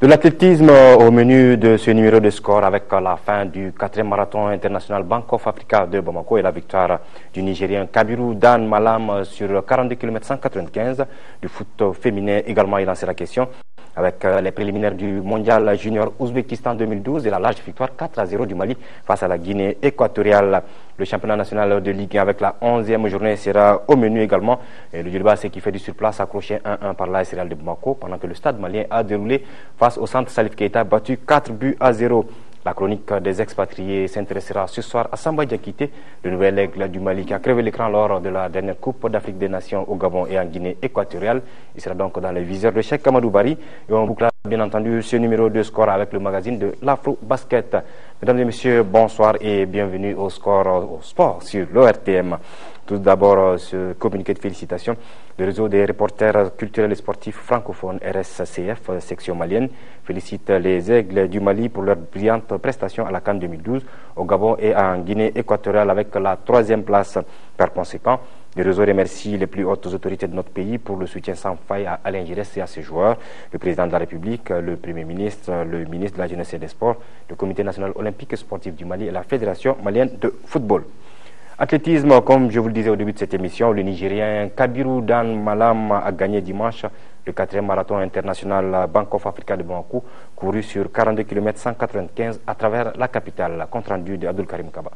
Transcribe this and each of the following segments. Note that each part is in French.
De l'athlétisme au menu de ce numéro de score avec la fin du 4e marathon international Bank of Africa de Bamako et la victoire du Nigérien Kabiru Dan Malam sur 42 km 195. Du foot féminin également, il en sera question avec les préliminaires du mondial junior Ouzbékistan 2012 et la large victoire 4-0 du Mali face à la Guinée équatoriale. Le championnat national de Ligue 1 avec la 11e journée sera au menu également. Et le Djilba, c'est qui fait du surplace accroché 1-1 par l'AS Real de Bamako pendant que le stade malien a déroulé face au centre Salif Keita battu 4-0. La chronique des expatriés s'intéressera ce soir à Samba Diakité, le nouvel aigle du Mali qui a crevé l'écran lors de la dernière Coupe d'Afrique des Nations au Gabon et en Guinée équatoriale. Il sera donc dans les viseurs de Cheikh Amadou Bari. Et on bouclera bien entendu ce numéro de score avec le magazine de l'Afro Basket. Mesdames et messieurs, bonsoir et bienvenue au score au sport sur l'ORTM. Tout d'abord, ce communiqué de félicitations. Le réseau des reporters culturels et sportifs francophones RSCF, section malienne, félicite les aigles du Mali pour leur brillante prestation à la CAN 2012 au Gabon et en Guinée équatoriale avec la 3e place. Par conséquent, le réseau remercie les plus hautes autorités de notre pays pour le soutien sans faille à Alain Giresse et à ses joueurs, le président de la République, le Premier ministre, le ministre de la Jeunesse et des Sports, le Comité national olympique et sportif du Mali et la Fédération malienne de football. Athlétisme, comme je vous le disais au début de cette émission, le Nigérien Kabiru Dan Malam a gagné dimanche le 4e marathon international Bank of Africa de Bamako, couru sur 42 km 195 à travers la capitale. Compte rendu de Abdul Karim Kaba.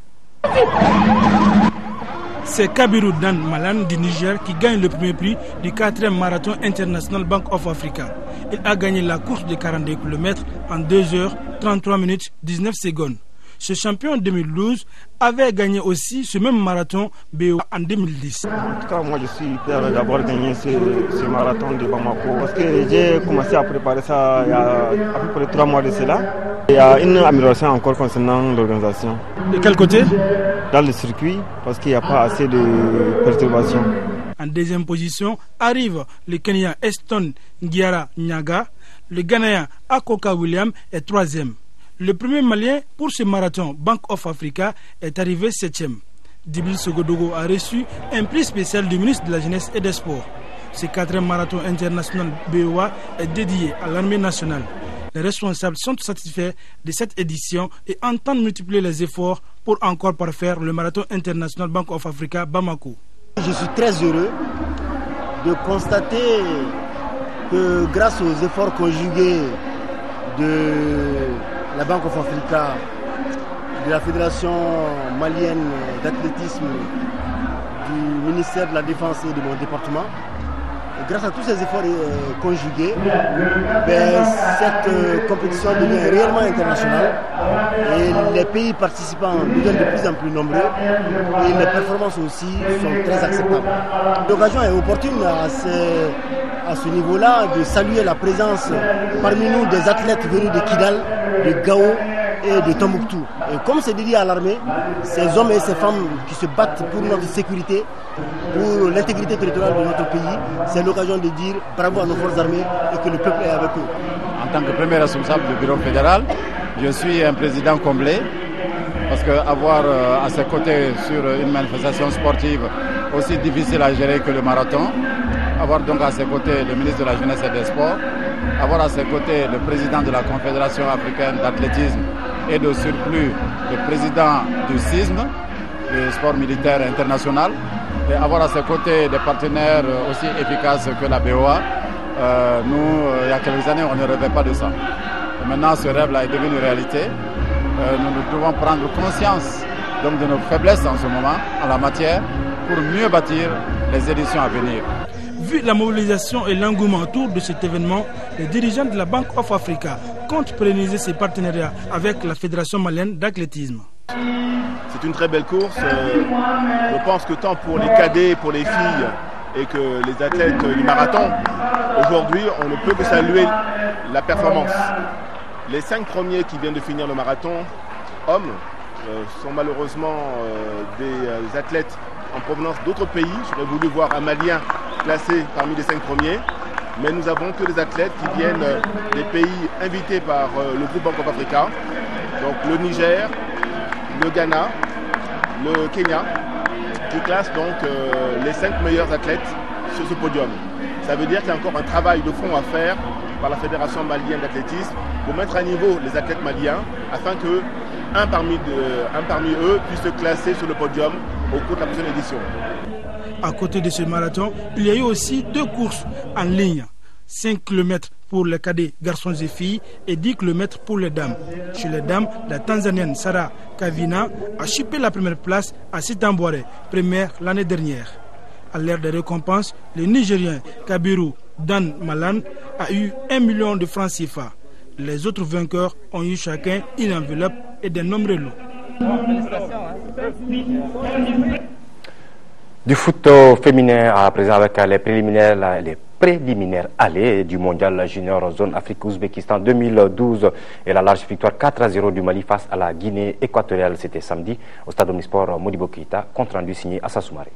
C'est Kabiru Dan Malam du Niger qui gagne le premier prix du 4e marathon international Bank of Africa. Il a gagné la course de 42 km en 2 h 33 minutes 19 secondes. Ce champion 2012 avait gagné aussi ce même marathon BOA en 2010. En tout cas, moi je suis fier d'avoir gagné ce marathon de Bamako parce que j'ai commencé à préparer ça il y a à peu près 3 mois de cela. Il y a une amélioration encore concernant l'organisation. De quel côté? Dans le circuit, parce qu'il n'y a pas assez de perturbations. En 2e position arrive le Kenyan Eston Ngiara Nyaga. Le Ghanéen Akoka William est 3e. Le premier Malien pour ce marathon Bank of Africa est arrivé 7e. Djibril Sogodogo a reçu un prix spécial du ministre de la Jeunesse et des Sports. Ce 4e marathon international BOA est dédié à l'armée nationale. Les responsables sont satisfaits de cette édition et entendent multiplier les efforts pour encore parfaire le marathon international Bank of Africa Bamako. Je suis très heureux de constater que grâce aux efforts conjugués de la Bank of Africa, de la Fédération malienne d'athlétisme, du ministère de la Défense et de mon département, et grâce à tous ces efforts conjugués, cette compétition devient réellement internationale et les pays participants deviennent de plus en plus nombreux et les performances aussi sont très acceptables. L'occasion est opportune à ce niveau-là de saluer la présence parmi nous des athlètes venus de Kidal, de Gao et de Tombouctou. Et comme c'est dédié à l'armée, ces hommes et ces femmes qui se battent pour notre sécurité, pour l'intégrité territoriale de notre pays, c'est l'occasion de dire bravo à nos forces armées et que le peuple est avec eux. En tant que premier responsable du bureau fédéral, je suis un président comblé parce qu'avoir à ses côtés sur une manifestation sportive aussi difficile à gérer que le marathon, avoir donc à ses côtés le ministre de la Jeunesse et des Sports, avoir à ses côtés le président de la Confédération africaine d'athlétisme et de surplus le président du CISM, le sport militaire international, et avoir à ses côtés des partenaires aussi efficaces que la BOA. Nous, il y a quelques années, on ne rêvait pas de ça. Et maintenant, ce rêve-là est devenu réalité. Nous devons prendre conscience donc, de nos faiblesses en ce moment en la matière pour mieux bâtir les éditions à venir. Vu la mobilisation et l'engouement autour de cet événement, les dirigeants de la Bank of Africa comptent pérenniser ses partenariats avec la Fédération malienne d'athlétisme. C'est une très belle course. Je pense que tant pour les cadets, pour les filles et que les athlètes du marathon, aujourd'hui, on ne peut que saluer la performance. Les 5 premiers qui viennent de finir le marathon, hommes, sont malheureusement des athlètes en provenance d'autres pays. J'aurais voulu voir un Malien classé parmi les 5 premiers. Mais nous avons que des athlètes qui viennent des pays invités par le groupe Bank of Africa. Donc le Niger, le Ghana, le Kenya, qui classent donc les 5 meilleurs athlètes sur ce podium. Ça veut dire qu'il y a encore un travail de fond à faire par la Fédération malienne d'athlétisme pour mettre à niveau les athlètes maliens afin que un parmi eux puisse se classer sur le podium au cours de la prochaine édition. À côté de ce marathon, il y a eu aussi 2 courses en ligne. 5 km pour les cadets garçons et filles et 10 km pour les dames. Chez les dames, la Tanzanienne Sarah Kavina a chipé la première place à Sitambouare, première l'année dernière. À l'ère des récompenses, le Nigérien Kabiru Dan Malan a eu 1 million de francs CFA. Les autres vainqueurs ont eu chacun une enveloppe et de nombreux lots. Du foot féminin à présent avec les préliminaires allées du mondial junior zone Afrique-Ouzbékistan 2012 et la large victoire 4-0 du Mali face à la Guinée équatoriale. C'était samedi au stade Omnisport Modibo Keïta, compte rendu signé Assa Soumaré.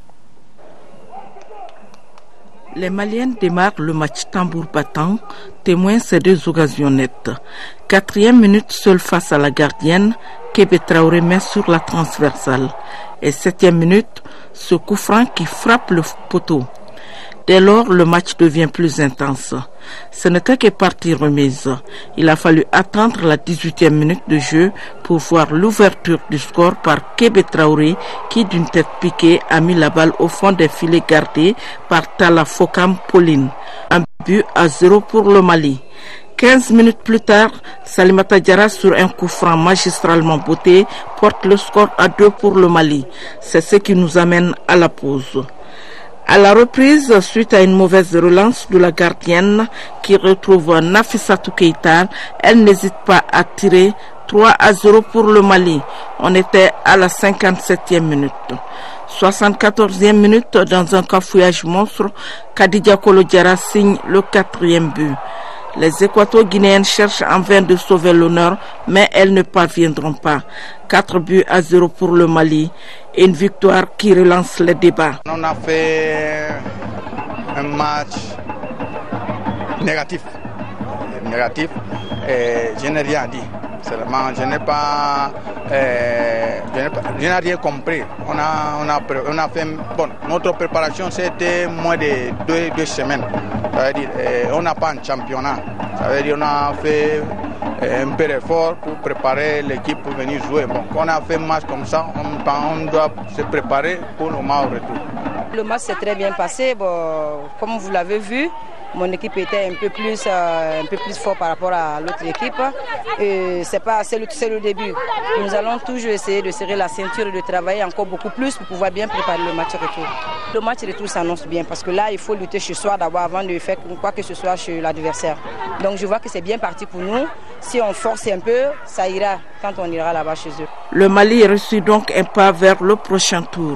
Les Maliennes démarrent le match tambour battant, témoin ces 2 occasions nettes. 4e minute seule face à la gardienne, Kébé Traoré met sur la transversale. Et 7e minute, ce coup franc qui frappe le poteau. Dès lors, le match devient plus intense. Ce n'était que partie remise. Il a fallu attendre la 18e minute de jeu pour voir l'ouverture du score par Kébé Traoré qui, d'une tête piquée, a mis la balle au fond des filets gardés par Tala Fokam Pauline. 1-0 pour le Mali. 15 minutes plus tard, Salimata Diarra sur un coup franc magistralement botté porte le score à 2 pour le Mali. C'est ce qui nous amène à la pause. À la reprise, suite à une mauvaise relance de la gardienne qui retrouve Nafissatou Keïta, elle n'hésite pas à tirer 3-0 pour le Mali. On était à la 57e minute. 74e minute, dans un cafouillage monstre, Khadija Kolo Diarra signe le 4e but. Les Équato-Guinéennes cherchent en vain de sauver l'honneur, mais elles ne parviendront pas. 4-0 pour le Mali, et une victoire qui relance les débats. On a fait un match négatif. Et je n'ai rien dit. Seulement, je n'ai rien compris. On a fait, bon, notre préparation c'était moins de 2 semaines. Ça veut dire, on n'a pas un championnat. Ça veut dire, on a fait un peu d'effort pour préparer l'équipe pour venir jouer. Bon, quand on a fait un match comme ça, on doit se préparer pour le match au retour. Le match s'est très bien passé. Bon, comme vous l'avez vu, mon équipe était un peu plus fort par rapport à l'autre équipe. C'est le début. Nous allons toujours essayer de serrer la ceinture et de travailler encore beaucoup plus pour pouvoir bien préparer le match retour. Le match retour s'annonce bien parce que là, il faut lutter chez soi d'abord avant de faire quoi que ce soit chez l'adversaire. Donc je vois que c'est bien parti pour nous. Si on force un peu, ça ira quand on ira là-bas chez eux. Le Mali reçut donc un pas vers le prochain tour.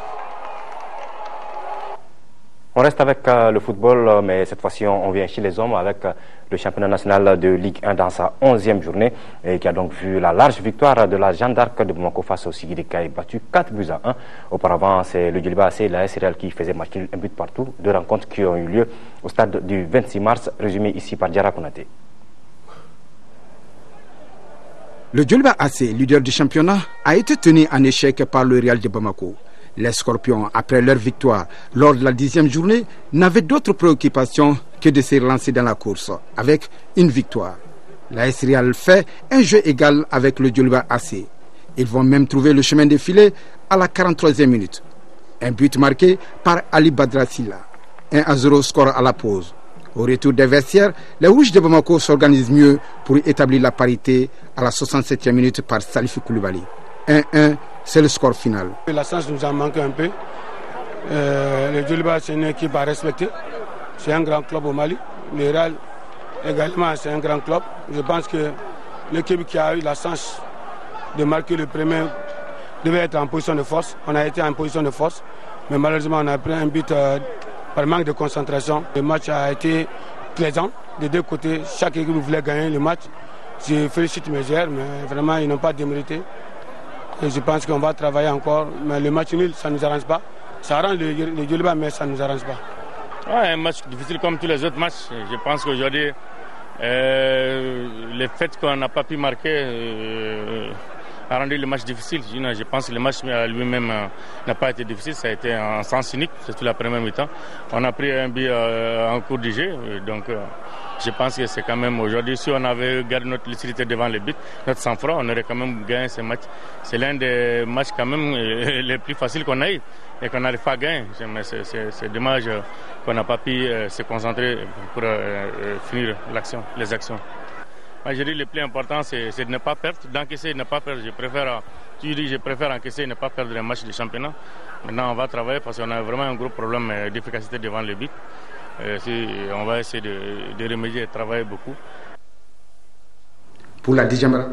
On reste avec le football, mais cette fois-ci on vient chez les hommes avec le championnat national de Ligue 1 dans sa 11e journée et qui a donc vu la large victoire de la Jeanne d'Arc de Bamako face au Sigiri Kai, battu 4-1. Auparavant, c'est le Djoliba AC et la SRL qui faisaient match nul, un but partout. 2 rencontres qui ont eu lieu au stade du 26 mars, résumé ici par Diarra Konaté. Le Djoliba AC, leader du championnat, a été tenu en échec par le Real de Bamako. Les Scorpions, après leur victoire lors de la 10e journée, n'avaient d'autre préoccupation que de se relancer dans la course avec une victoire. La AS Real fait un jeu égal avec le Djoliba AC. Ils vont même trouver le chemin défilé à la 43e minute. Un but marqué par Ali Badrasila. 1-0 score à la pause. Au retour des vestiaires, les Rouges de Bamako s'organisent mieux pour établir la parité à la 67e minute par Salifi Koulibaly. 1-1, c'est le score final. La chance nous a manqué un peu. Le Djoliba, c'est une équipe à respecter. C'est un grand club au Mali. Le Real également, c'est un grand club. Je pense que l'équipe qui a eu la chance de marquer le premier devait être en position de force. On a été en position de force, mais malheureusement, on a pris un but par manque de concentration. Le match a été plaisant des deux côtés. Chaque équipe voulait gagner le match. Je félicite mes joueurs, mais vraiment, ils n'ont pas démérité. Et je pense qu'on va travailler encore, mais le match nul, ça ne nous arrange pas. Ça arrange le Djoliba, mais ça ne nous arrange pas. Ouais, un match difficile comme tous les autres matchs. Je pense qu'aujourd'hui, le fait qu'on n'a pas pu marquer a rendu le match difficile. Je pense que le match lui-même n'a pas été difficile, ça a été en sens unique, surtout la première mi-temps. On a pris un but en cours du jeu, donc je pense que c'est quand même aujourd'hui, si on avait gardé notre lucidité devant le but, notre sang-froid, on aurait quand même gagné ce match. C'est l'un des matchs quand même les plus faciles qu'on a eu et qu'on n'arrive pas à gagner. Mais c'est dommage qu'on n'a pas pu se concentrer pour finir les actions. Moi, je dis le plus important, c'est de ne pas perdre, d'encaisser et de ne pas perdre. Je préfère encaisser et ne pas perdre les matchs du championnat. Maintenant, on va travailler parce qu'on a vraiment un gros problème d'efficacité devant le but. On va essayer de remédier et travailler beaucoup. Pour la 10e,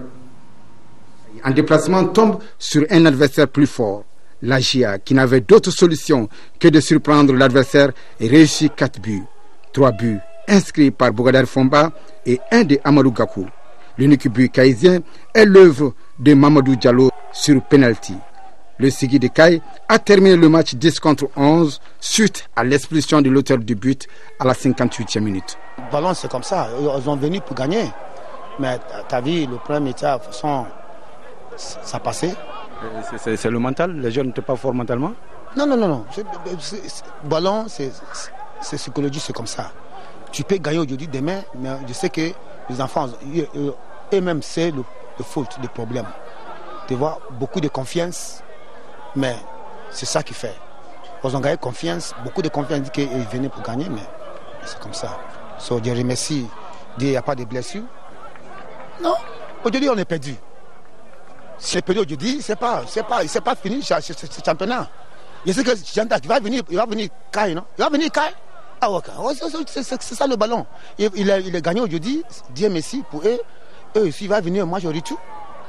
en déplacement, tombe sur un adversaire plus fort. La GIA, qui n'avait d'autre solution que de surprendre l'adversaire, et réussit 4 buts. 3 buts inscrits par Bogader Fomba et un de Amadou Gakou. L'unique but caïsien est l'œuvre de Mamadou Diallo sur penalty. Le Sigui de Caille a terminé le match 10 contre 11 suite à l'expulsion de l'auteur du but à la 58e minute. Le ballon, c'est comme ça. Ils ont venu pour gagner. Mais tu as vu, le premier tiers, de toute façon, ça passait. C'est le mental? Les jeunes n'étaient pas forts mentalement? Non. Le ballon, c'est psychologie, c'est comme ça. Tu peux gagner aujourd'hui, demain, mais je sais que les enfants, eux-mêmes, c'est le faute, le problème. Tu vois, beaucoup de confiance, mais c'est ça qui fait. Ils ont gagné confiance, beaucoup de confiance, dit qu'ils venaient pour gagner, mais c'est comme ça. So, je remercie, il n'y a pas de blessures. Non, aujourd'hui, on est perdu. Si c'est perdu aujourd'hui, c'est pas fini ce championnat. Je sais que Janta, il va venir Kai, non? Il va venir Kai. Ah ok, c'est ça le ballon. Il a gagné aujourd'hui, Dieu merci pour eux. Eux aussi, il va venir au match au retour.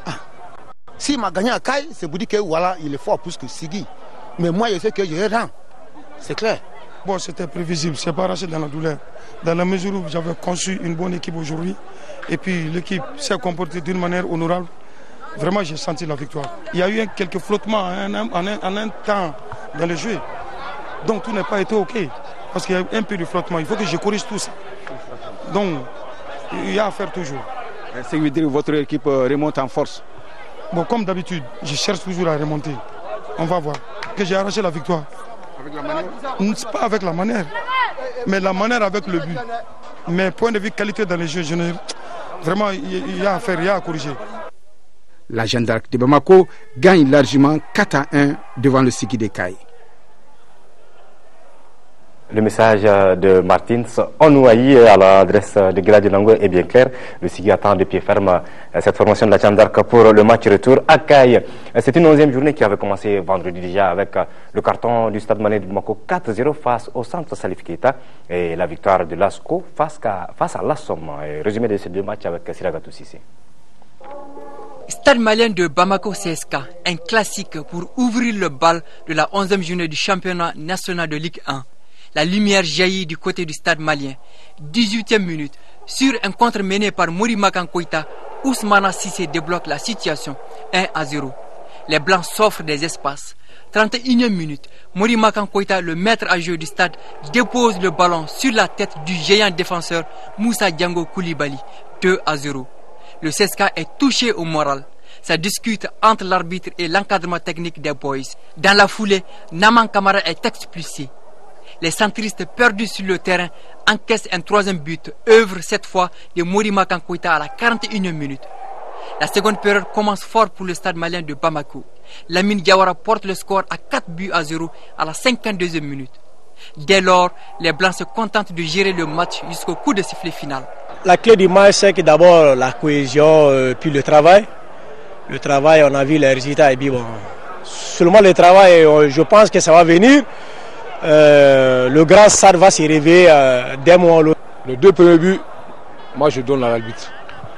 S'il m'a gagné à Kai, c'est pour dire que voilà, il est fort plus que Sigui. Mais moi, je sais que je rends. C'est clair. Bon, c'était prévisible, c'est pas arraché dans la douleur. Dans la mesure où j'avais conçu une bonne équipe aujourd'hui, et puis l'équipe s'est comportée d'une manière honorable, vraiment j'ai senti la victoire. Il y a eu quelques flottements en un temps dans le jeu. Donc tout n'a pas été OK. Parce qu'il y a un peu de flottement. Il faut que je corrige tout ça. Donc, il y a à faire toujours. Ça veut dire que votre équipe remonte en force? Bon, comme d'habitude, je cherche toujours à remonter. On va voir. Que j'ai arraché la victoire. Avec la manière? Pas avec la manière, mais la manière avec le but. Mais point de vue qualité dans les jeux, vraiment, il y a à faire, il y a à corriger. La Jeanne d'Arc de Bamako gagne largement 4-1 devant le Sigui de Caille. Le message de Martins Onouaï à l'adresse de Gladys Nango est bien clair. Le Sigui attend de pied ferme cette formation de la Jeanne d'Arc pour le match retour à Caille. C'est une 11e journée qui avait commencé vendredi déjà avec le carton du Stade Malien de Bamako 4-0 face au centre Salif Keita et la victoire de l'ASCO face à l'Assom. Résumé de ces deux matchs avec Siragatou Sissi. Stade Malien de Bamako CSK, un classique pour ouvrir le bal de la 11e journée du championnat national de Ligue 1. La lumière jaillit du côté du Stade Malien. 18e minute, sur un contre mené par Mori Makan Koita, Ousmana Sissé débloque la situation 1-0. Les Blancs s'offrent des espaces. 31e minute, Mori Makan Koita, le maître à jeu du stade, dépose le ballon sur la tête du géant défenseur Moussa Diango Koulibaly, 2-0. Le CSK est touché au moral. Ça discute entre l'arbitre et l'encadrement technique des Boys. Dans la foulée, Naman Kamara est expulsé. Les centristes perdus sur le terrain encaissent un 3e but, œuvre cette fois de Mori Makan Koita à la 41e minute. La seconde période commence fort pour le Stade Malien de Bamako. Lamine Diawara porte le score à 4-0 à la 52e minute. Dès lors, les Blancs se contentent de gérer le match jusqu'au coup de sifflet final. La clé du match, c'est que d'abord la cohésion, puis le travail. Le travail, on a vu les résultats, et puis bon, seulement le travail, je pense que ça va venir. Le grand stade va se réveiller d'un moment à l'autre. Les deux premiers buts, moi je donne à l'arbitre.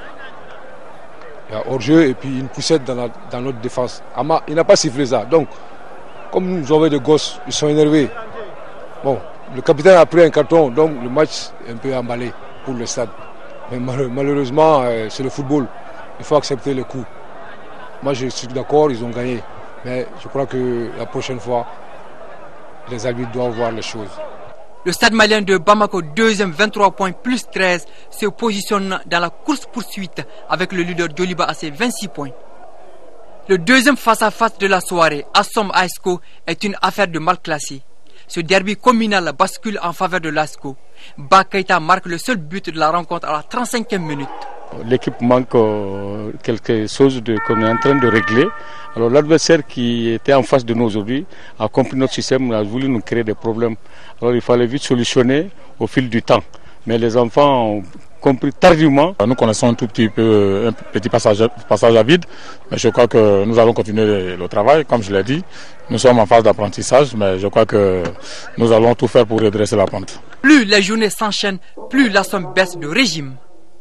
Il y a hors-jeu et puis une poussette dans notre défense. Ama, il n'a pas sifflé ça. Donc, comme nous avons des gosses, ils sont énervés. Bon, le capitaine a pris un carton, donc le match est un peu emballé pour le stade. Mais malheureusement, c'est le football. Il faut accepter le coup. Moi, je suis d'accord, ils ont gagné. Mais je crois que la prochaine fois, les arbitres doivent voir les choses. Le Stade Malien de Bamako, 2e, 23 points plus 13, se positionne dans la course-poursuite avec le leader Djoliba à ses 26 points. Le deuxième face-à-face de la soirée, Assom ASCO, est une affaire de mal classé. Ce derby communal bascule en faveur de l'ASCO. Bakaita marque le seul but de la rencontre à la 35e minute. L'équipe manque quelque chose qu'on est en train de régler. Alors l'adversaire qui était en face de nous aujourd'hui a compris notre système, a voulu nous créer des problèmes. Alors il fallait vite solutionner au fil du temps. Mais les enfants ont compris tardivement. Nous connaissons un tout petit peu, un petit passage à vide, mais je crois que nous allons continuer le travail. Comme je l'ai dit, nous sommes en phase d'apprentissage, mais je crois que nous allons tout faire pour redresser la pente. Plus les journées s'enchaînent, plus la somme baisse de régime.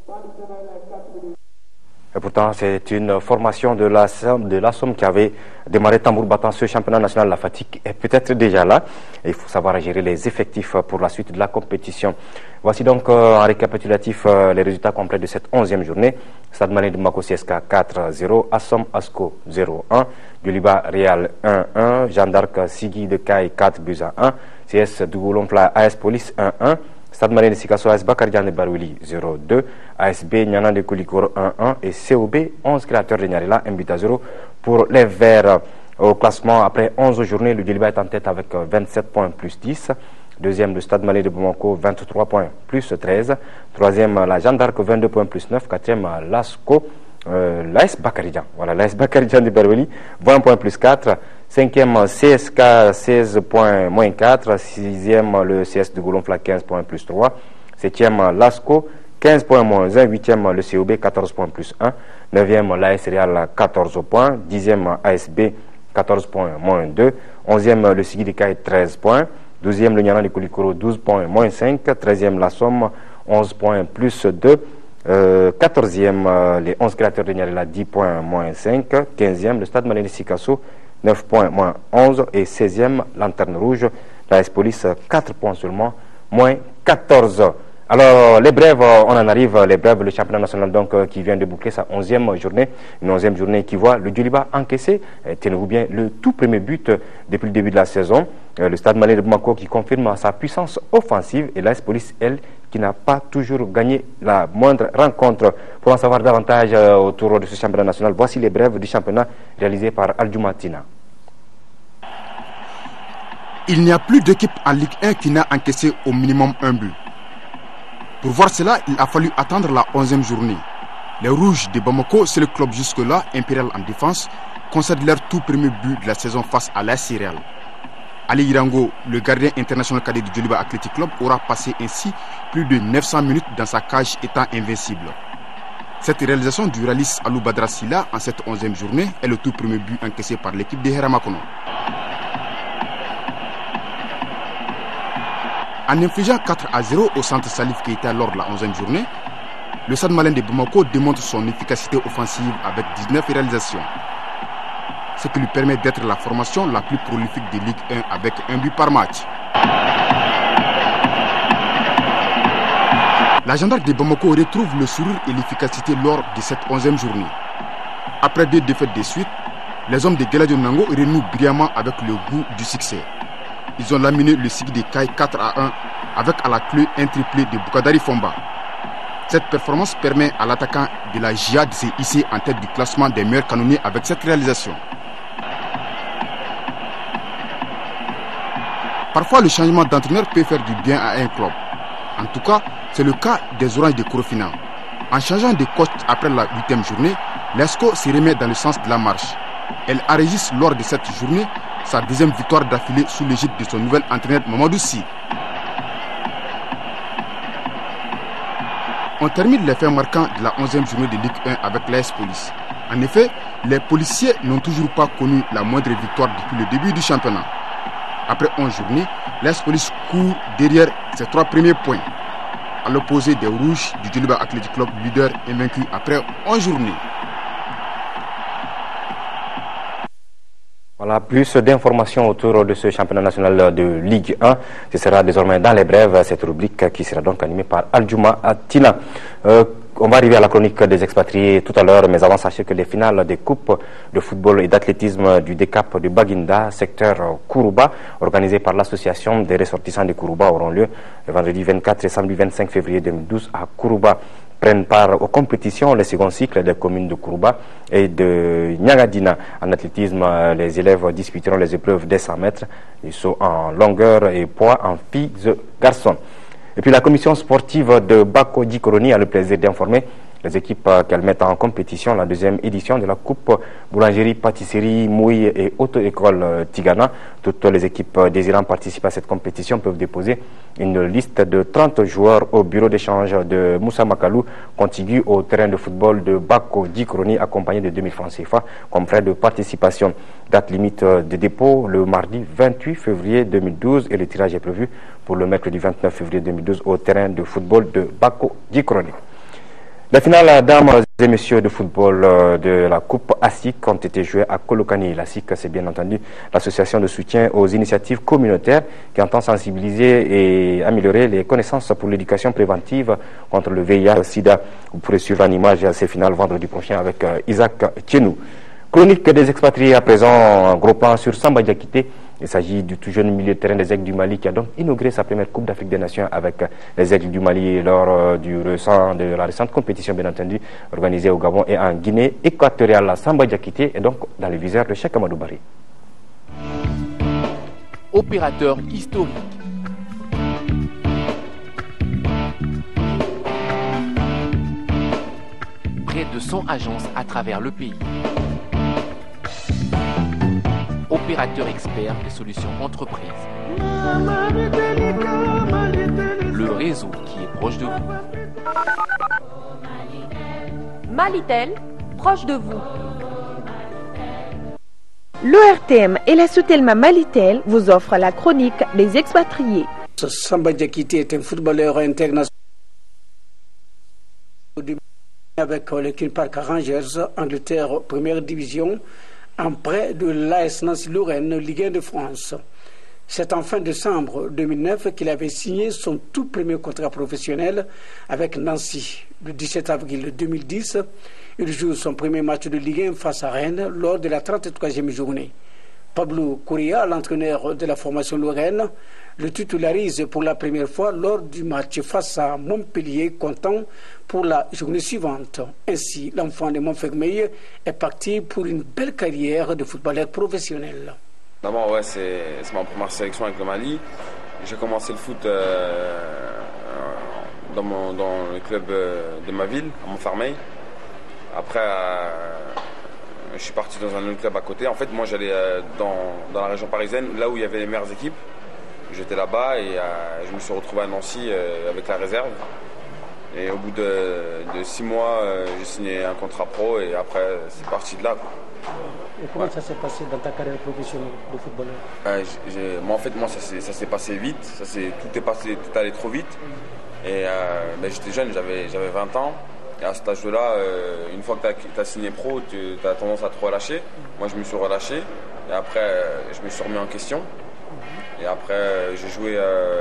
Et pourtant, c'est une formation de la Somme qui avait démarré tambour battant ce championnat national. La fatigue est peut-être déjà là. Et il faut savoir gérer les effectifs pour la suite de la compétition. Voici donc en récapitulatif les résultats complets de cette 11e journée. Stade Malien de Bamako CSK 4-0, Assom ASCO 0-1, Djoliba Real 1-1, Jeanne d'Arc Sigui de Caille 4-1, CS Dougoulonfla AS Police 1-1, Stade Malien de Sikasso AS Bakarijan de Barouli 0-2, ASB Nyana de Koulikoro 1-1 et COB 11 créateurs de Nyarela 1-0 pour les Verts. Au classement, après 11 journées, le Djoliba est en tête avec 27 points plus 10. Deuxième, le Stade Malien de Bamako, 23 points plus 13. Troisième, la Jeanne d'Arc, 22 points plus 9. Quatrième, l'ASCO, l'AS Bakarijan. Voilà, l'AS Bakarijan de Barouli, 20 points plus 4. Cinquième, CSK, 16 points moins 4. Sixième, le CS de Goulonfla, 15 points plus 3. Septième, l'ASCO, 15 points moins 1. Huitième, le COB, 14 points plus 1. Neuvième, l'AS Real, 14 points. Dixième, ASB, 14 points moins 2. Onzième, le Sigui de Caille, 13 points. 12e, le Nyana de Koulikoro, 12 points moins 5. 13e, la Somme, 11 points plus 2. 14e, les 11 créateurs de Nyarela, 10 points moins 5. 15e, le Stade Malien de Sikasso, 9 points moins 11. Et 16e, Lanterne Rouge, la S Police, 4 points seulement, moins 14. Alors, les brèves, on en arrive, les brèves, le championnat national donc qui vient de boucler sa 11e journée, une 11e journée qui voit le Djoliba encaisser, tenez-vous bien, le tout premier but depuis le début de la saison. Le Stade Malien de Bamako qui confirme sa puissance offensive et l'AS Police, elle, qui n'a pas toujours gagné la moindre rencontre. Pour en savoir davantage autour de ce championnat national, voici les brèves du championnat réalisées par Aldjoumatina. Il n'y a plus d'équipe en Ligue 1 qui n'a encaissé au minimum un but. Pour voir cela, il a fallu attendre la 11e journée. Les Rouges de Bamako, c'est le club jusque-là, impérial en défense, concèdent leur tout premier but de la saison face à l'AS Real. Ali Irango, le gardien international cadet du Djoliba Athletic Club, aura passé ainsi plus de 900 minutes dans sa cage étant invincible. Cette réalisation du réaliste Alou Badra Silla en cette 11e journée est le tout premier but encaissé par l'équipe de Heramakono. En infligeant 4-0 au centre Salif Keita lors de la 11e journée, le Stade Malien de Bamako démontre son efficacité offensive avec 19 réalisations. Ce qui lui permet d'être la formation la plus prolifique de Ligue 1 avec un but par match. La Jeanne d'Arc de Bamako retrouve le sourire et l'efficacité lors de cette 11e journée. Après 2 défaites de suite, les hommes de Geladio Nango renouent brillamment avec le goût du succès. Ils ont laminé le Sigui de Caille 4-1 avec à la clé un triplé de Boukadari Fomba. Cette performance permet à l'attaquant de la GIA de se hisser en tête du classement des meilleurs canonniers avec cette réalisation. Parfois, le changement d'entraîneur peut faire du bien à un club. En tout cas, c'est le cas des Oranges de Korofina. En changeant de coach après la 8e journée, l'ESCO se remet dans le sens de la marche. Elle enregistre lors de cette journée sa 2e victoire d'affilée sous l'égide de son nouvel entraîneur Mamadou Sy. On termine les faits marquants de la 11e journée de Ligue 1 avec l'AS Police. En effet, les policiers n'ont toujours pas connu la moindre victoire depuis le début du championnat. Après 11 journées, l'AS Police court derrière ses 3 premiers points. À l'opposé des Rouges du Djoliba Athletic Club, leader invaincu après 11 journées. Voilà, plus d'informations autour de ce championnat national de Ligue 1. Ce sera désormais dans les brèves, cette rubrique qui sera donc animée par Aldjouma Atina. On va arriver à la chronique des expatriés tout à l'heure, mais avant, sachez que les finales des coupes de football et d'athlétisme du DECAP de Baginda, secteur Kourouba, organisées par l'association des ressortissants de Kourouba, auront lieu le vendredi 24 et samedi 25 février 2012 à Kourouba. prennent part aux compétitions, les seconds cycles des communes de Kourouba et de Niagadina. En athlétisme, les élèves disputeront les épreuves des 100 mètres, du saut en longueur et poids en filles et garçons. Et puis la commission sportive de Bako Djikoroni a le plaisir d'informer les équipes qu'elle met en compétition la deuxième édition de la Coupe Boulangerie, Pâtisserie, Mouille et Auto-École Tigana. Toutes les équipes désirant participer à cette compétition peuvent déposer une liste de 30 joueurs au bureau d'échange de Moussa Makalou, contigu au terrain de football de Bako Djikoroni, accompagné de 2000 francs CFA comme frais de participation. Date limite de dépôt le mardi 28 février 2012 et le tirage est prévu pour le mercredi 29 février 2012 au terrain de football de Bako Djikoroni. La finale, dames et messieurs de football de la Coupe ASIC ont été jouées à Kolokani. L'ASIC, c'est bien entendu l'association de soutien aux initiatives communautaires qui entend sensibiliser et améliorer les connaissances pour l'éducation préventive contre le VIH-Sida. Vous pourrez suivre en image ces finales vendredi prochain avec Isaac Tchenou. Chronique des expatriés à présent, un gros plan sur Samba Diakité. Il s'agit du tout jeune milieu de terrain des Aigles du Mali qui a donc inauguré sa première Coupe d'Afrique des Nations avec les Aigles du Mali lors de la récente compétition, bien entendu, organisée au Gabon et en Guinée équatoriale. La Samba Diakité est donc dans le viseur de Cheikh Amadou Barry. Opérateur historique. Près de 100 agences à travers le pays. Opérateur expert des solutions entreprises. Le réseau qui est proche de vous. Malitel, proche de vous. L'ORTM et la Soutelma Malitel vous offrent la chronique des expatriés. Samba Diakité est un footballeur international avec le Queen's Park Rangers, Angleterre, première division, en prêt de l'AS Nancy Lorraine, Ligue 1 de France. C'est en fin décembre 2009 qu'il avait signé son tout premier contrat professionnel avec Nancy. Le 17 avril 2010, il joue son premier match de Ligue 1 face à Rennes lors de la 33e journée. Pablo Correa, l'entraîneur de la formation lorraine, le titularise pour la première fois lors du match face à Montpellier, comptant pour la journée suivante. Ainsi, l'enfant de Montfermeil est parti pour une belle carrière de footballeur professionnel. D'abord, ouais, c'est ma première sélection avec le Mali. J'ai commencé le foot dans le club de ma ville, à Montfermeil. Après, je suis parti dans un autre club à côté. En fait, moi, j'allais dans la région parisienne, là où il y avait les meilleures équipes. J'étais là-bas et je me suis retrouvé à Nancy avec la réserve. Et au bout de 6 mois, j'ai signé un contrat pro et après, c'est parti de là. Et comment ça s'est passé dans ta carrière professionnelle de footballeur? En fait, ça s'est passé vite. Tout allé trop vite. Et j'étais jeune, j'avais 20 ans. Et à cet âge-là, une fois que tu as signé pro, tu as tendance à te relâcher. Moi, je me suis relâché. Et après, je me suis remis en question. Et après, j'ai joué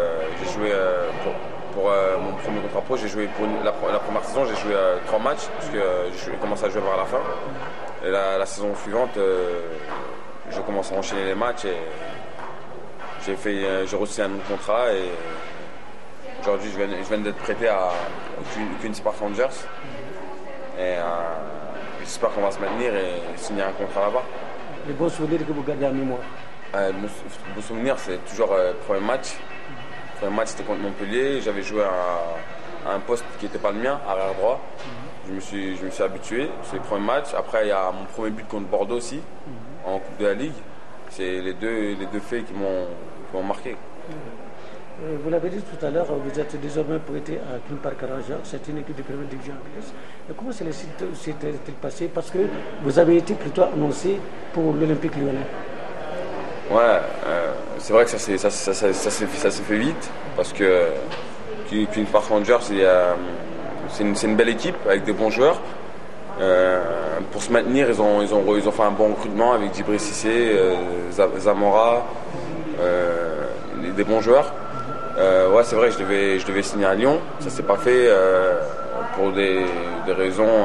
pour mon premier contrat pro. J'ai joué pour la première saison, j'ai joué 3 matchs, parce que j'ai commencé à jouer vers la fin. Et la saison suivante, j'ai commencé à enchaîner les matchs et j'ai reçu un autre contrat. Et aujourd'hui, je viens d'être prêté à Queen's Park Rangers. Et j'espère qu'on va se maintenir et signer un contrat là-bas. Les bons souvenirs que vous gardez en mémoire? Mon souvenir, c'est toujours le premier match. Le premier match, c'était contre Montpellier. J'avais joué à un poste qui n'était pas le mien, arrière droit. Je me suis habitué. C'est le premier match. Après, il y a mon premier but contre Bordeaux aussi, en Coupe de la Ligue. C'est les deux faits qui m'ont marqué. Vous l'avez dit tout à l'heure, vous êtes désormais prêté à Queen's Park Rangers. C'est une équipe de première division anglaise. Et comment s'est-il passé? Parce que vous avez été plutôt annoncé pour l'Olympique Lyonnais. Ouais, c'est vrai que ça s'est fait vite parce que Queen's Park Rangers, c'est une belle équipe avec des bons joueurs. Pour se maintenir, ils ont fait un bon recrutement avec Djibril Cissé, Zamora, des bons joueurs. Ouais, c'est vrai, je devais signer à Lyon. Ça s'est pas fait pour des raisons,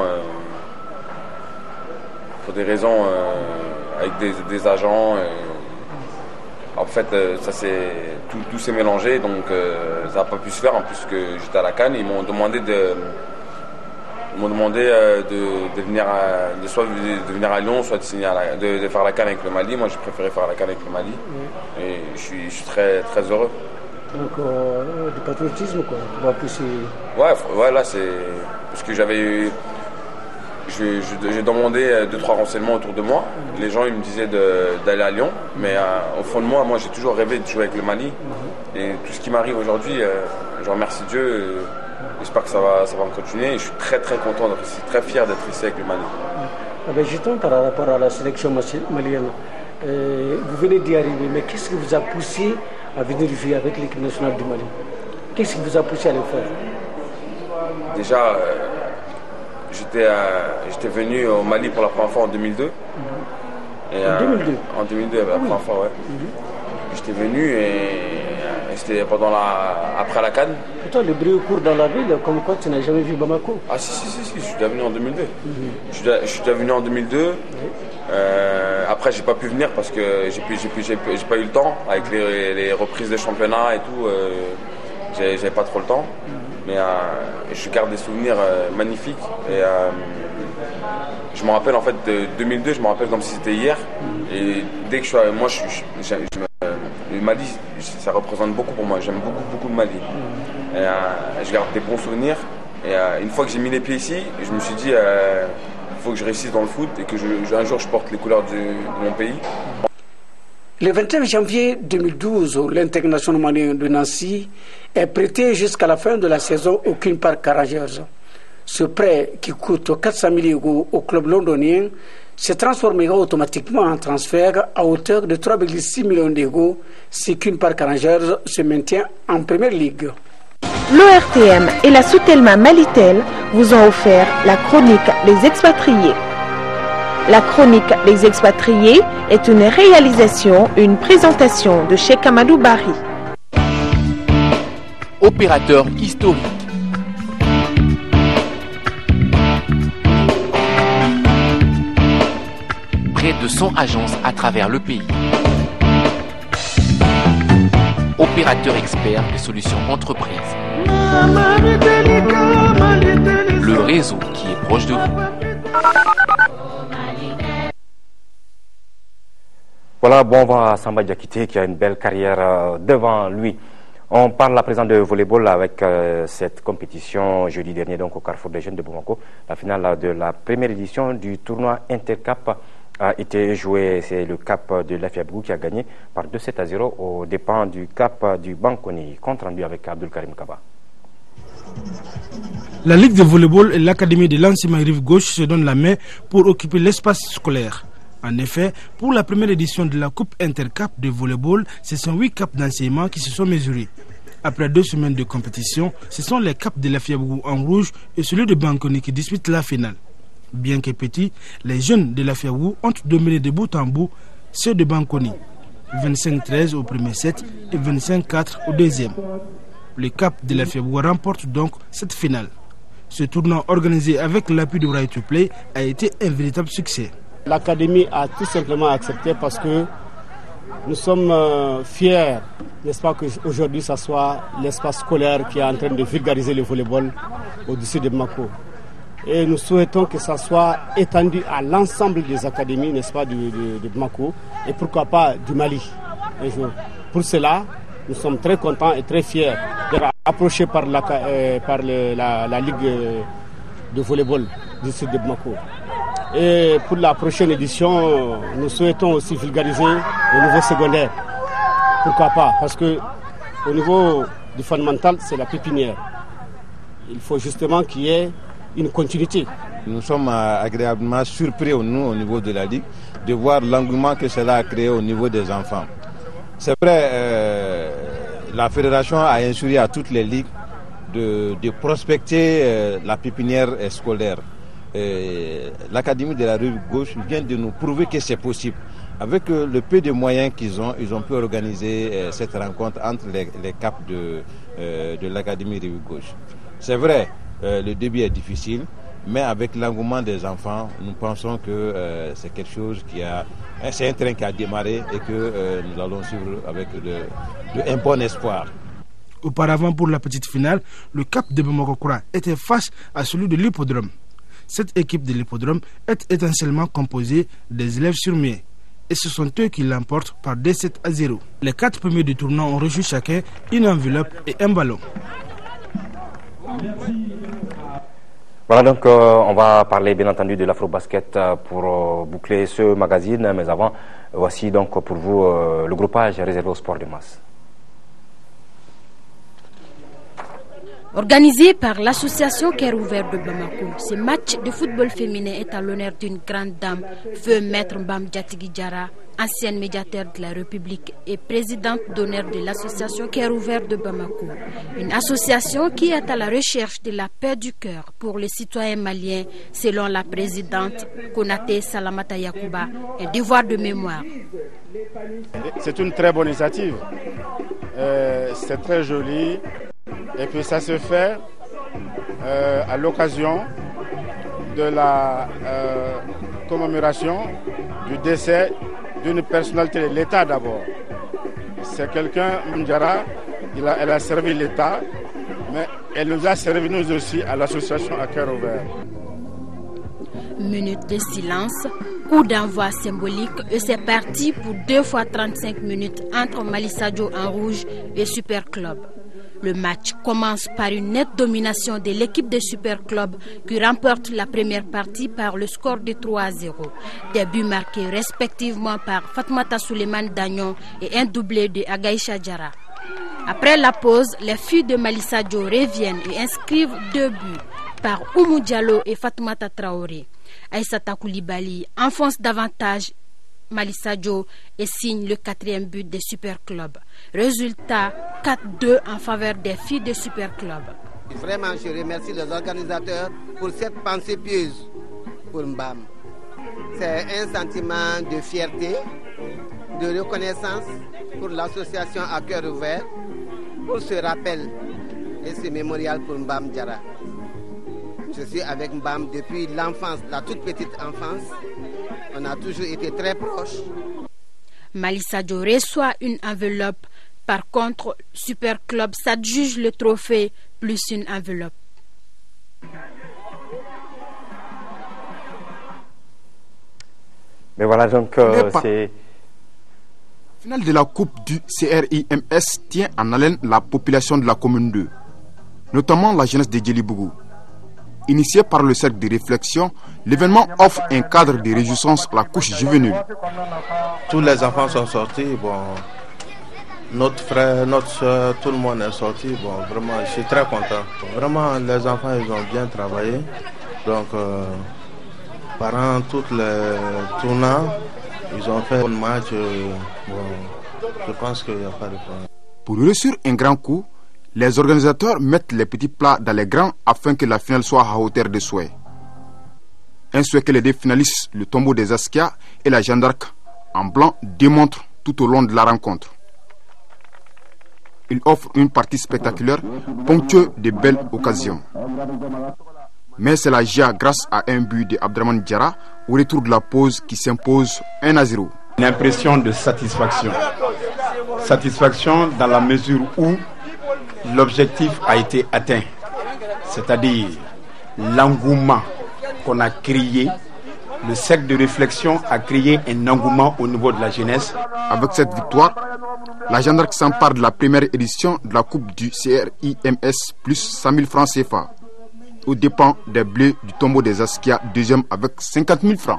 avec des agents. En fait, tout s'est mélangé, donc ça n'a pas pu se faire. En plus que j'étais à la CAN, ils m'ont demandé Ils m'ont demandé de venir à Lyon, soit de faire la CAN avec le Mali. Moi, j'ai préféré faire la CAN avec le Mali. Et je suis très, très heureux. Donc, du patriotisme, quoi. Tu vas pousser... Ouais, là, c'est... Parce que j'ai demandé 2-3 renseignements autour de moi. Les gens, ils me disaient d'aller à Lyon. Mais au fond de moi, j'ai toujours rêvé de jouer avec le Mali. Et tout ce qui m'arrive aujourd'hui, je remercie Dieu. J'espère que ça va continuer. Et je suis très, très content, très fier d'être ici avec le Mali. Justement, par rapport à la sélection malienne, vous venez d'y arriver. Mais qu'est-ce qui vous a poussé à venir jouer avec l'équipe nationale du Mali? Qu'est-ce qui vous a poussé à le faire? Déjà, j'étais venu au Mali pour la première fois en 2002. En 2002? En 2002, la première fois, ouais. J'étais venu et c'était après la CAN. Toi, le bruit court dans la ville, comme quoi tu n'as jamais vu Bamako? Ah si, je suis déjà venu en 2002. Je suis déjà venu en 2002. Après, j'ai pas pu venir parce que j'ai pas eu le temps avec les reprises de championnat et tout. J'avais pas trop le temps. Mais je garde des souvenirs magnifiques. Et je me rappelle en fait de 2002, je me rappelle comme si c'était hier. Et dès que le Mali, ça représente beaucoup pour moi. J'aime beaucoup le Mali. Et, je garde des bons souvenirs. Et une fois que j'ai mis les pieds ici, je me suis dit il faut que je réussisse dans le foot et que un jour je porte les couleurs de mon pays. Le 21 janvier 2012, l'international malien de Nancy est prêté jusqu'à la fin de la saison au Queen's Park Rangers. Ce prêt, qui coûte 400 000 € au club londonien, se transformera automatiquement en transfert à hauteur de 3,6 millions d'euros si Queen's Park Rangers se maintient en Première Ligue. L'ORTM et la Soutelma Malitel vous ont offert la chronique des expatriés. La chronique des expatriés est une réalisation, une présentation de Cheikh Amadou Bari. Opérateur historique. Près de 100 agences à travers le pays. Opérateur expert des solutions entreprises. Le réseau qui est proche de vous. Voilà, bon vent à Samba Diakité qui a une belle carrière devant lui. On parle à présent de volleyball avec cette compétition jeudi dernier donc au Carrefour des Jeunes de Bamako. La finale de la première édition du tournoi Intercap a été jouée. C'est le Cap de l'Afiabou qui a gagné par 2-7-0 aux dépens du Cap du Bankoni. Compte rendu avec Abdul Karim Kaba. La Ligue de volleyball et l'Académie de l'Ancien Rive Gauche se donnent la main pour occuper l'espace scolaire. En effet, pour la première édition de la Coupe Intercap de volleyball, ce sont 8 caps d'enseignement qui se sont mesurés. Après 2 semaines de compétition, ce sont les caps de la Fiabou en rouge et celui de Bankoni qui disputent la finale. Bien que petits, les jeunes de la Fiabou ont dominé de bout en bout ceux de Bankoni. 25-13 au premier set et 25-4 au deuxième. Le cap de la Fiabou remporte donc cette finale. Ce tournoi organisé avec l'appui de Right to Play a été un véritable succès. L'académie a tout simplement accepté parce que nous sommes fiers, n'est-ce pas, qu'aujourd'hui ça soit l'espace scolaire qui est en train de vulgariser le volleyball au-dessus de Bamako. Et nous souhaitons que ça soit étendu à l'ensemble des académies, n'est-ce pas, de Bamako et pourquoi pas du Mali. Pour cela, nous sommes très contents et très fiers d'être approchés par la Ligue de volleyball du sud de Bamako. Et pour la prochaine édition, nous souhaitons aussi vulgariser au niveau secondaire. Pourquoi pas? Parce que au niveau du fondamental, c'est la pépinière. Il faut justement qu'il y ait une continuité. Nous sommes agréablement surpris, nous, au niveau de la Ligue, de voir l'engouement que cela a créé au niveau des enfants. C'est vrai, la fédération a instruit à toutes les ligues de prospecter la pépinière scolaire. L'Académie de la Rive Gauche vient de nous prouver que c'est possible. Avec le peu de moyens qu'ils ont, ils ont pu organiser cette rencontre entre les caps de l'Académie de la Rive Gauche. C'est vrai, le début est difficile, mais avec l'engouement des enfants, nous pensons que c'est quelque chose c'est un train qui a démarré et que nous allons suivre avec un bon espoir. Auparavant, pour la petite finale, le cap de Bamako était face à celui de l'hippodrome. Cette équipe de l'hippodrome est essentiellement composée des élèves surmiers. Et ce sont eux qui l'emportent par 2-7-0. Les 4 premiers du tournoi ont reçu chacun une enveloppe et un ballon. Voilà, donc on va parler bien entendu de l'Afro-Basket pour boucler ce magazine. Mais avant, voici donc pour vous le groupage réservé au sport de masse. Organisé par l'association Cœur Ouvert de Bamako, ce match de football féminin est à l'honneur d'une grande dame, feu Maître Mbam Diatigi Diarra, ancienne médiateur de la République et présidente d'honneur de l'association Cœur Ouvert de Bamako. Une association qui est à la recherche de la paix du cœur pour les citoyens maliens, selon la présidente Konaté Salamata Yakouba, un devoir de mémoire. C'est une très bonne initiative, c'est très joli. Et puis ça se fait à l'occasion de la commémoration du décès d'une personnalité de l'État d'abord. C'est quelqu'un, Mdjara, elle a servi l'État, mais elle nous a servi nous aussi à l'association à Cœur Ouvert. Minute de silence, coup d'envoi symbolique et c'est parti pour 2 fois 35 minutes entre Malisadio en rouge et Super Club. Le match commence par une nette domination de l'équipe de Super Club qui remporte la première partie par le score de 3-0. Des buts marqués respectivement par Fatmata Suleiman Dagnon et un doublé de Agaïcha Diarra. Après la pause, les filles de Malisadio reviennent et inscrivent 2 buts par Oumou Diallo et Fatmata Traoré. Aïssata Koulibaly enfonce davantage Malisadio et signe le 4e but des Super Club. Résultat 4-2 en faveur des filles de Super Club. Vraiment, je remercie les organisateurs pour cette pensée pieuse pour Mbam. C'est un sentiment de fierté, de reconnaissance pour l'association à Cœur Ouvert, pour ce rappel et ce mémorial pour Mbam Diarra. Je suis avec Mbam depuis l'enfance, la toute petite enfance. On a toujours été très proches. Malisadio reçoit une enveloppe. Par contre, Super Club s'adjuge le trophée plus une enveloppe. Mais voilà donc c'est... La finale de la Coupe du CRIMS tient en haleine la population de la commune 2, notamment la jeunesse de Djelibougou. Initié par le cercle de réflexion, l'événement offre un cadre de réjouissance à la couche juvénile. Tous les enfants sont sortis, notre frère, notre soeur, tout le monde est sorti. Vraiment, je suis très content. Vraiment, les enfants, ils ont bien travaillé. Donc, pendant tous les tournants, ils ont fait un match. Je pense qu'il n'y a pas de problème. Pour réussir un grand coup, les organisateurs mettent les petits plats dans les grands afin que la finale soit à hauteur de souhait. Un souhait que les 2 finalistes, le tombeau des Askia et la Jeanne d'Arc en blanc, démontrent tout au long de la rencontre. Il offre une partie spectaculaire, ponctuée de belles occasions. Mais c'est la GIA grâce à un but de Abdraman Diarra au retour de la pause qui s'impose 1-0. Une impression de satisfaction. Satisfaction dans la mesure où l'objectif a été atteint, c'est-à-dire l'engouement qu'on a créé, le cercle de réflexion a créé un engouement au niveau de la jeunesse. Avec cette victoire, la Jeanne d'Arc s'empare de la première édition de la Coupe du CRIMS plus 100 000 francs CFA, aux dépens des Bleus du tombeau des Askia, 2e avec 50 000 francs.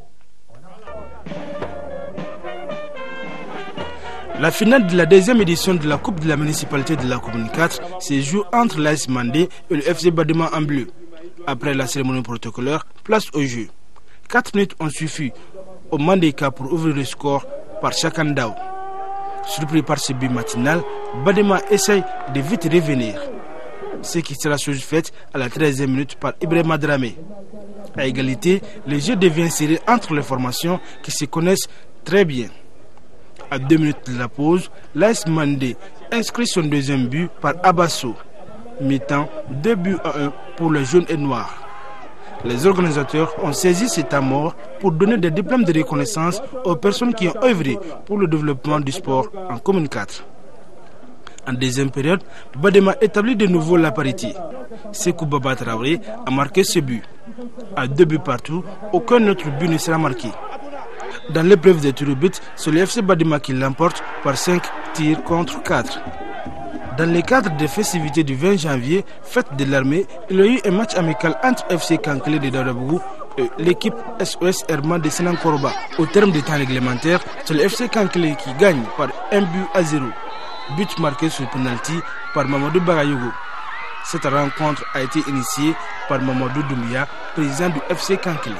La finale de la 2e édition de la Coupe de la municipalité de la commune 4 se joue entre l'AS Mandé et le FC Badema en bleu. Après la cérémonie protocolaire, place au jeu. 4 minutes ont suffi au Mandéka pour ouvrir le score par Chakandao. Surpris par ce but matinal, Badema essaye de vite revenir. Ce qui sera chose faite à la 13e minute par Ibrahima Dramé. À égalité, le jeu devient serré entre les formations qui se connaissent très bien. À 2 minutes de la pause, l'AS Mandé inscrit son 2e but par Abasso, mettant 2 buts à 1 pour les jaunes et noirs. Les organisateurs ont saisi cet temps mort pour donner des diplômes de reconnaissance aux personnes qui ont œuvré pour le développement du sport en commune 4. En deuxième période, Badema établit de nouveau la parité. Sekou Baba Traoré a marqué ce but. À 2 buts partout, aucun autre but ne sera marqué. Dans l'épreuve des tirs au but, c'est le FC Badema qui l'emporte par 5 tirs contre 4. Dans le cadre des festivités du 20 janvier, fête de l'armée, il y a eu un match amical entre FC Kankele de Dadabougou et l'équipe SOS Herman de Sénan Koroba. Au terme du temps réglementaire, c'est le FC Kankele qui gagne par 1-0. But marqué sur penalty par Mamadou Bagayogo. Cette rencontre a été initiée par Mamadou Doumbia, président du FC Kankele.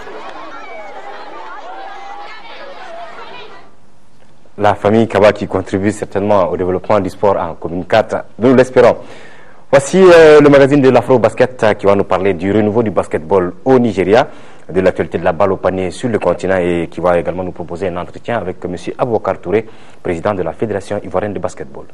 La famille Kaba qui contribue certainement au développement du sport en commune 4, nous l'espérons. Voici le magazine de l'Afro Basket qui va nous parler du renouveau du basketball au Nigeria, de l'actualité de la balle au panier sur le continent et qui va également nous proposer un entretien avec M. Aboukar Touré, président de la Fédération ivoirienne de basketball.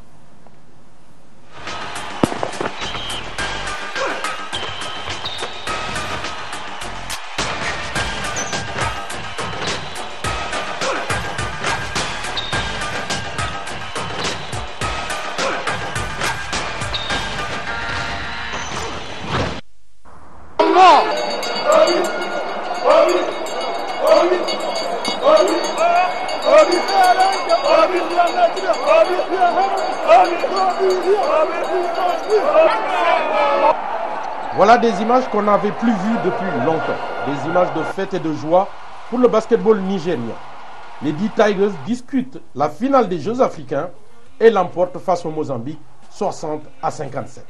Voilà des images qu'on n'avait plus vues depuis longtemps. Des images de fête et de joie pour le basketball nigérien. Les 10 Tigers discutent la finale des Jeux africains et l'emportent face au Mozambique 60-57.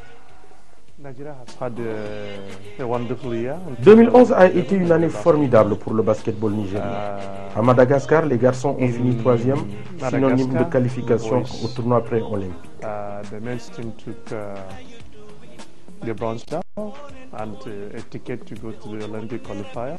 2011 a été une année formidable pour le basketball nigérien. À Madagascar, les garçons ont fini 3e, synonyme de qualification au tournoi pré-olympique. The bronze medal and a ticket to go to the Olympic qualifier.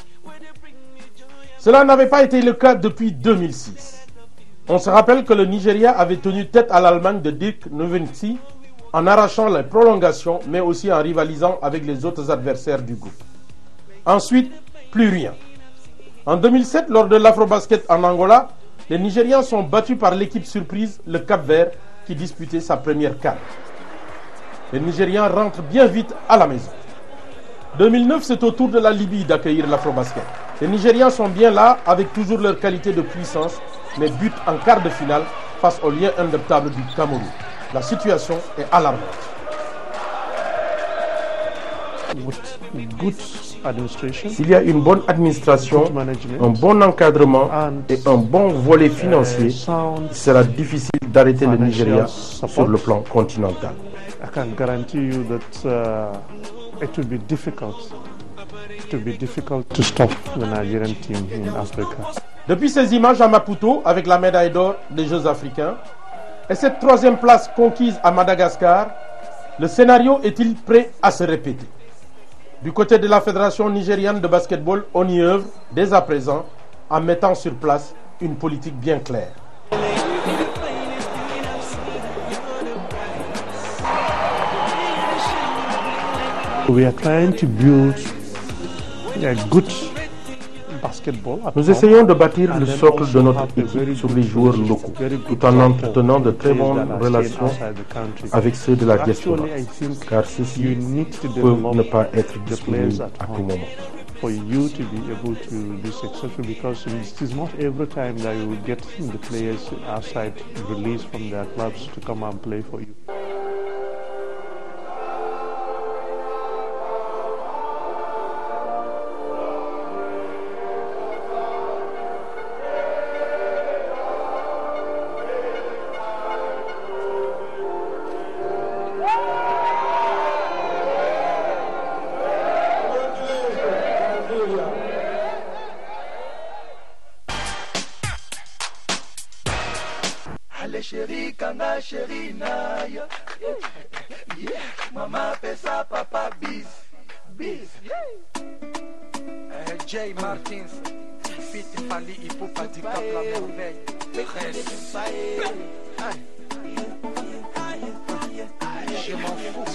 Cela n'avait pas été le cas depuis 2006. On se rappelle que le Nigeria avait tenu tête à l'Allemagne de Dirk Nowitzki en arrachant les prolongations, mais aussi en rivalisant avec les autres adversaires du groupe. Ensuite, plus rien. En 2007, lors de l'Afrobasket en Angola, les Nigérians sont battus par l'équipe surprise, le Cap-Vert, qui disputait sa première CAN. Les Nigérians rentrent bien vite à la maison. 2009, c'est au tour de la Libye d'accueillir l'Afrobasket. Les Nigérians sont bien là, avec toujours leur qualité de puissance, mais butent en quart de finale face au lien indétable du Cameroun. La situation est alarmante. S'il y a une bonne administration, un bon encadrement et un bon volet financier, il sera difficile d'arrêter le Nigeria sur le plan continental. I can guarantee you that it will be difficult to stop the Nigerian team in Africa. Depuis ces images à Maputo avec la médaille d'or des Jeux africains et cette 3e place conquise à Madagascar, le scénario est-il prêt à se répéter? Du côté de la Fédération nigériane de basketball, on y œuvre dès à présent en mettant sur place une politique bien claire. We are trying to build a good basketball. Nous essayons de bâtir le socle de notre équipe sur les joueurs locaux, tout en entretenant de très bonnes relations avec ceux de la diaspora, car ceux-ci peuvent ne pas être disponibles à tout moment. For you to be able to be successful, because it is not every time that you will get the players outside released from their clubs to come and play for you. Chérie, kanga chérie na yo. Yeah, maman pesa papa bis. Bis. Jay Martins, fit Fali Ipupa du Cap la merveille. Je m'en fous.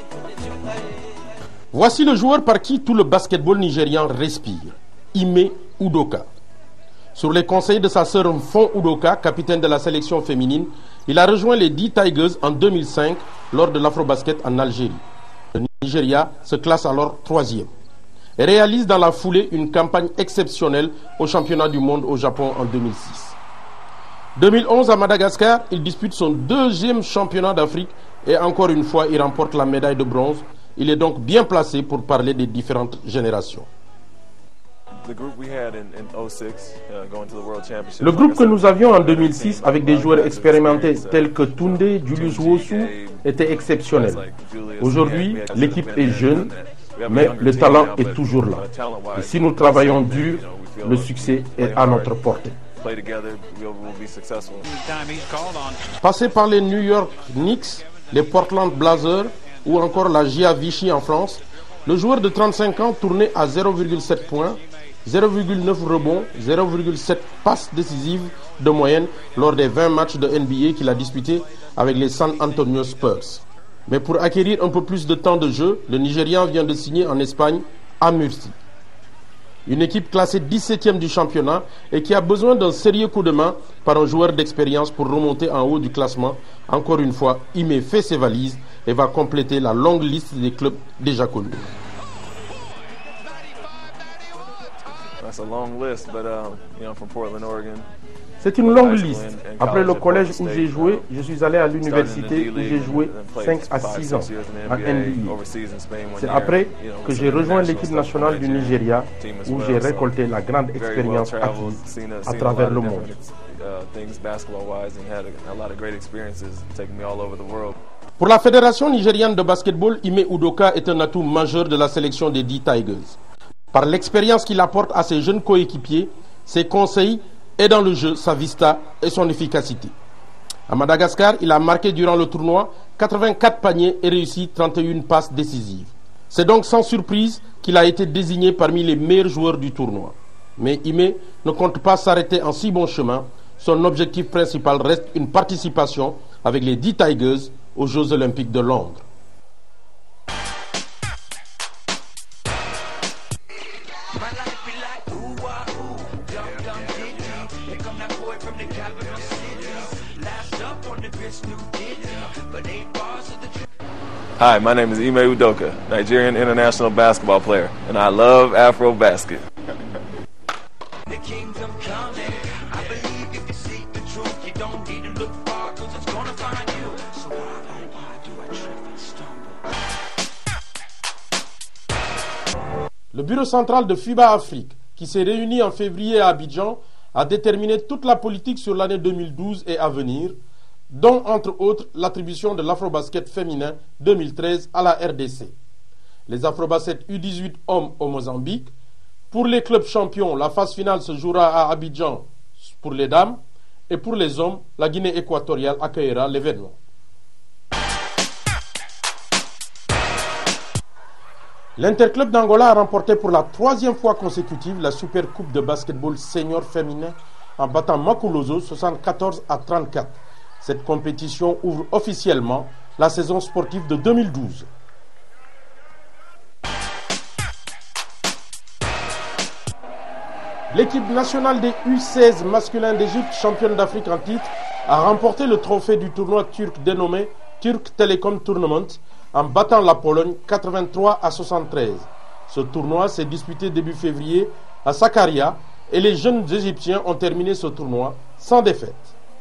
Voici le joueur par qui tout le basketball nigérian respire, Ime Udoka. Sur les conseils de sa sœur Mfon Udoka, capitaine de la sélection féminine, il a rejoint les D-Tigers en 2005 lors de l'Afrobasket en Algérie. Le Nigeria se classe alors 3e et réalise dans la foulée une campagne exceptionnelle au championnat du monde au Japon en 2006. 2011 à Madagascar, il dispute son 2e championnat d'Afrique et encore une fois, il remporte la médaille de bronze. Il est donc bien placé pour parler des différentes générations. Le groupe que nous avions en 2006 avec des joueurs expérimentés tels que Tunde, Julius Wosu était exceptionnel. Aujourd'hui, l'équipe est jeune, mais le talent est toujours là. Et si nous travaillons dur, le succès est à notre portée. Passé par les New York Knicks, les Portland Blazers ou encore la GIA Vichy en France, le joueur de 35 ans tournait à 0,7 points, 0,9 rebonds, 0,7 passes décisives de moyenne lors des 20 matchs de NBA qu'il a disputés avec les San Antonio Spurs. Mais pour acquérir un peu plus de temps de jeu, le Nigérian vient de signer en Espagne à Murcie. Une équipe classée 17e du championnat et qui a besoin d'un sérieux coup de main par un joueur d'expérience pour remonter en haut du classement. Encore une fois, Ime fait ses valises et va compléter la longue liste des clubs déjà connus. C'est une longue liste. Après le collège où j'ai joué, je suis allé à l'université où j'ai joué 5 à 6 ans en NBA. C'est après que j'ai rejoint l'équipe nationale du Nigeria où j'ai récolté la grande expérience acquise à travers le monde. Pour la fédération nigériane de basketball, Ime Udoka est un atout majeur de la sélection des D-Tigers. Par l'expérience qu'il apporte à ses jeunes coéquipiers, ses conseils et dans le jeu, sa vista et son efficacité. À Madagascar, il a marqué durant le tournoi 84 paniers et réussi 31 passes décisives. C'est donc sans surprise qu'il a été désigné parmi les meilleurs joueurs du tournoi. Mais Ime ne compte pas s'arrêter en si bon chemin. Son objectif principal reste une participation avec les D-Tigers aux Jeux Olympiques de Londres. Hi, my name is Ime Udoka, Nigerian international basketball player, and I love Afro basket. Le bureau central de FIBA Afrique, qui s'est réuni en février à Abidjan, a déterminé toute la politique sur l'année 2012 et à venir, dont entre autres l'attribution de l'Afrobasket féminin 2013 à la RDC. Les Afrobasket U18 hommes au Mozambique. Pour les clubs champions, la phase finale se jouera à Abidjan pour les dames et pour les hommes, la Guinée équatoriale accueillera l'événement. L'Interclub d'Angola a remporté pour la 3e fois consécutive la Super Coupe de basketball senior féminin en battant Makulozo 74 à 34. Cette compétition ouvre officiellement la saison sportive de 2012. L'équipe nationale des U16 masculins d'Égypte, championne d'Afrique en titre, a remporté le trophée du tournoi turc dénommé Turk Telecom Tournament en battant la Pologne 83 à 73. Ce tournoi s'est disputé début février à Sakarya et les jeunes Égyptiens ont terminé ce tournoi sans défaite.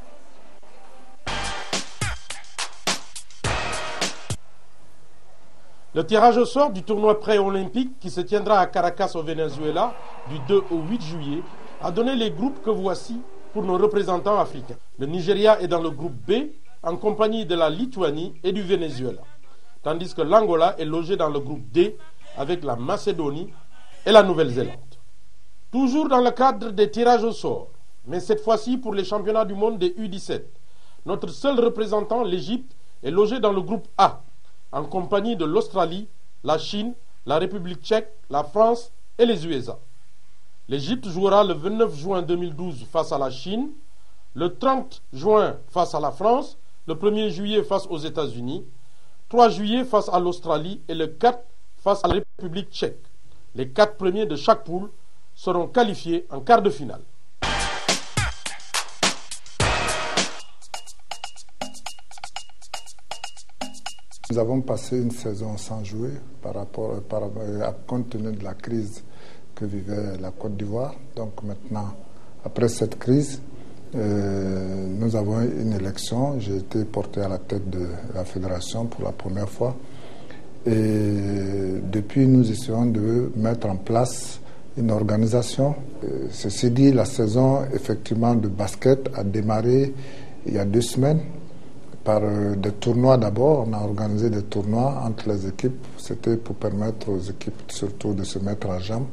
Le tirage au sort du tournoi pré-olympique qui se tiendra à Caracas au Venezuela du 2 au 8 juillet a donné les groupes que voici pour nos représentants africains. Le Nigeria est dans le groupe B en compagnie de la Lituanie et du Venezuela, tandis que l'Angola est logé dans le groupe D avec la Macédonie et la Nouvelle-Zélande. Toujours dans le cadre des tirages au sort, mais cette fois-ci pour les championnats du monde des U17, notre seul représentant, l'Égypte, est logé dans le groupe A en compagnie de l'Australie, la Chine, la République tchèque, la France et les USA. L'Égypte jouera le 29 juin 2012 face à la Chine, le 30 juin face à la France, le 1er juillet face aux États-Unis, 3 juillet face à l'Australie et le 4 face à la République tchèque. Les 4 premiers de chaque poule seront qualifiés en quart de finale. Nous avons passé une saison sans jouer compte tenu de la crise que vivait la Côte d'Ivoire. Donc maintenant, après cette crise, nous avons une élection. J'ai été porté à la tête de la fédération pour la première fois. Et depuis, nous essayons de mettre en place une organisation. Ceci dit, la saison effectivement de basket a démarré il y a 2 semaines. Par des tournois d'abord, on a organisé des tournois entre les équipes. C'était pour permettre aux équipes surtout de se mettre en jambe.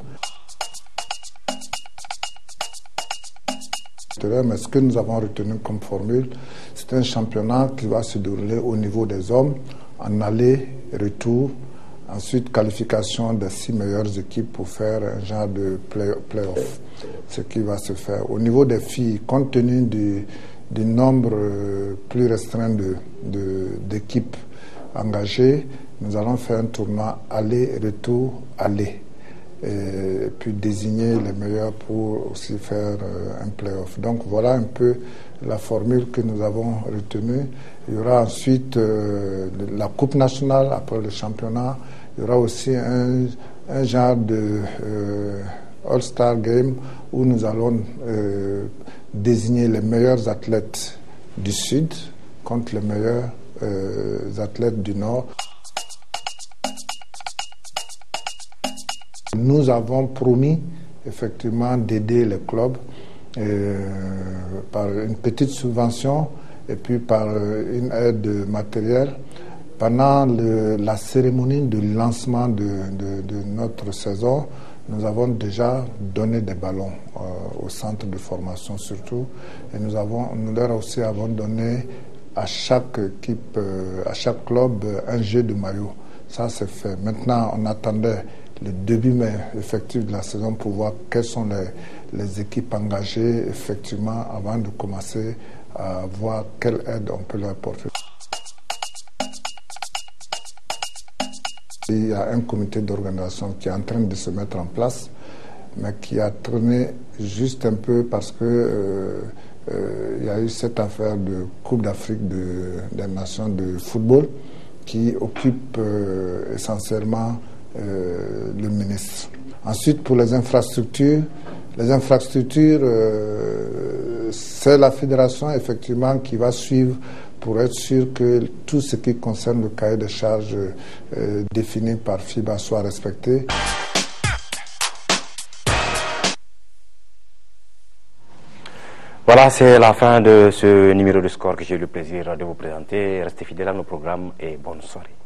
Mais ce que nous avons retenu comme formule, c'est un championnat qui va se dérouler au niveau des hommes, en aller, retour, ensuite qualification des 6 meilleures équipes pour faire un genre de play-off, ce qui va se faire. Au niveau des filles, compte tenu du nombre plus restreint d'équipes engagées, nous allons faire un tournoi aller-retour, aller. Et puis désigner les meilleurs pour aussi faire un play-off. Donc voilà un peu la formule que nous avons retenue. Il y aura ensuite la Coupe nationale après le championnat. Il y aura aussi un genre de All-Star Game où nous allons désigner les meilleurs athlètes du Sud contre les meilleurs athlètes du Nord. Nous avons promis effectivement d'aider les clubs par une petite subvention et puis par une aide matérielle. Pendant la cérémonie de lancement de notre saison, nous avons déjà donné des ballons au centre de formation surtout, et nous leur aussi avons donné à chaque équipe, à chaque club un jeu de maillot. Ça c'est fait. Maintenant, on attendait le début effectif de la saison pour voir quelles sont les équipes engagées effectivement avant de commencer à voir quelle aide on peut leur apporter. Il y a un comité d'organisation qui est en train de se mettre en place, mais qui a traîné juste un peu parce que il y a eu cette affaire de Coupe d'Afrique des Nations de football qui occupe essentiellement le ministre. Ensuite, pour les infrastructures, c'est la fédération effectivement qui va suivre pour être sûr que tout ce qui concerne le cahier de charges défini par FIBA soit respecté. Voilà, c'est la fin de ce numéro de Score que j'ai eu le plaisir de vous présenter. Restez fidèles à nos programmes et bonne soirée.